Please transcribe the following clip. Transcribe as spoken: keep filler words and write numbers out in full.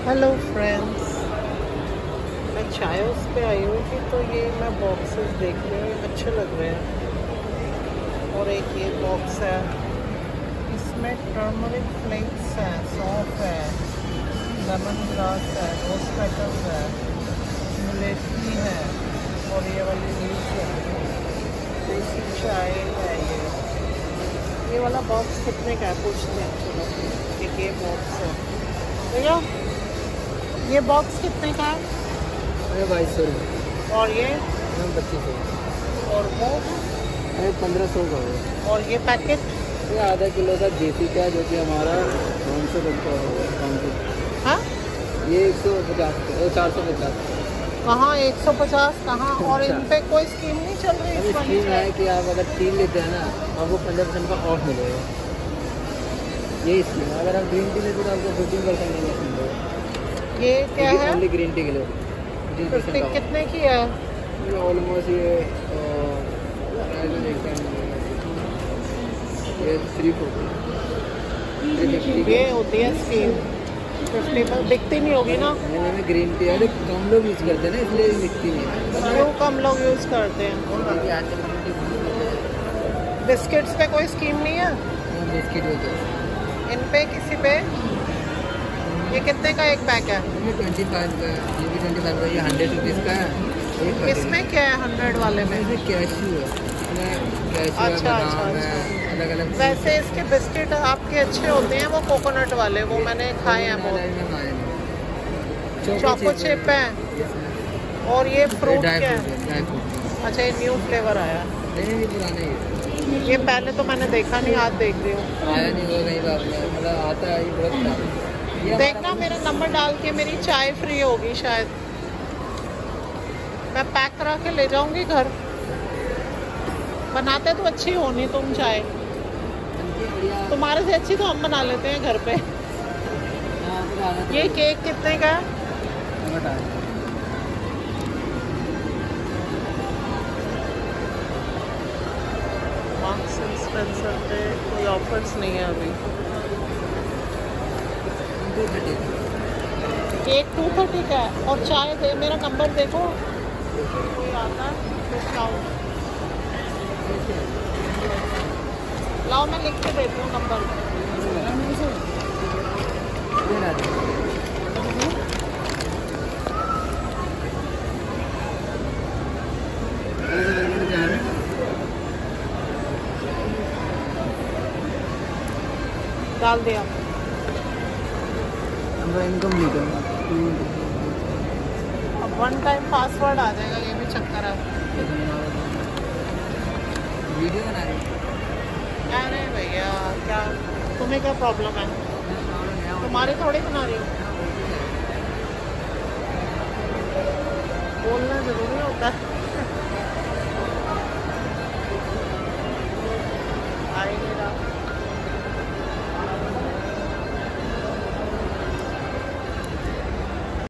Hello friends, मैं चाय उस पे आई हुई थी तो ये मैं बॉक्सेस देख रही हूँ, अच्छे लग रहे हैं। और एक ये बॉक्स है, इसमें टर्मरिक फ्लेक्स है, सौंफ है, लेमन ग्रास है, रोज पेटल्स है, मिलेटरी है और ये वाली लीव्स है, देसी चाय है। ये ये वाला बॉक्स कितने का है पूछते हैं। चलो एक ये बॉक्स है भैया, ये बॉक्स कितने का है? अरे बाईस सौ रुपये। और ये पच्चीस सौ। और वो अरे पंद्रह सौ का है। और ये पैकेट ये आधा किलो का देसी का है, जो कि हमारा पाँच सौ का होगा। हाँ, ये एक सौ पचास का, चार सौ पचास। कहाँ एक सौ पचास कहाँ? और इन पे कोई स्कीम नहीं चल रही? अभी इस वाली स्कीम है चाय कि आप अगर तीन लेते हैं ना, आपको पंद्रह परसेंट का ऑफ मिलेगा। ये स्कीम है। अगर आप ग्रीन टी लेते तो आपको फिफ्टीन परसेंट का ऑफ मिलेगा। ये क्या है? ओनली ग्रीन टी के लिए फिफ्टी कितने की है? ऑलमोस्ट ये ये थ्री फोर ये होती है स्कीम फिफ्टी पर, बिकती नहीं होगी ना? में ग्रीन टी है, कम लोग यूज़ करते हैं ना, इसलिए बिकती नहीं है। क्यों कम लोग यूज़ करते हैं? बिस्किट्स पे कोई स्कीम नहीं है? बिस्किट होते हैं इन पे किसी पे? ये कितने का एक पैक है? ये ट्वेंटी फाइव का है, ये भी ट्वेंटी फाइव का, ये हंड्रेड रुपीज़ का है। इसमें क्या है हंड्रेड वाले में? इसमें कैश्यू है, कैश्यू है, अच्छा अच्छा बादाम है, अच्छा। अलग अलग। वैसे इसके बिस्किट आपके अच्छे होते हैं, वो कोकोनट वाले, वो मैंने खाए हैं बहुत। चोको चिप है। और ये फ्रूट क्या है? अच्छा, ये न्यू फ्लेवर आया? नहीं, ये पुराने ही। ये पहले तो मैंने देखा नहीं, आज देख रही हूँ। आया नहीं होगा कहीं बात में, मतलब आता है ये प्रोडक्ट। देखना मेरा नंबर डाल के, मेरी चाय फ्री होगी शायद। मैं पैक करा के ले जाऊंगी घर। बनाते तो अच्छी होनी तुम चाय, तुम्हारे से अच्छी तो हम बना लेते हैं घर पे। ये केक कितने का है? मार्क्स एंड स्पेंसर पे कोई ऑफर्स नहीं है अभी। केक टू थर्टी का है और चाय दे, मेरा नंबर देखो कोई आता है डिस्काउंट। लाओ मैं लिख के देती हूँ नंबर। डाल दिया। इनकम नहीं करना, अब वन टाइम पासवर्ड आ जाएगा, ये भी चक्कर है। वीडियो बना रही। अरे भैया, क्या तुम्हें क्या प्रॉब्लम है? तुम्हारी थोड़ी बना रही हो, बोलना जरूरी होता है।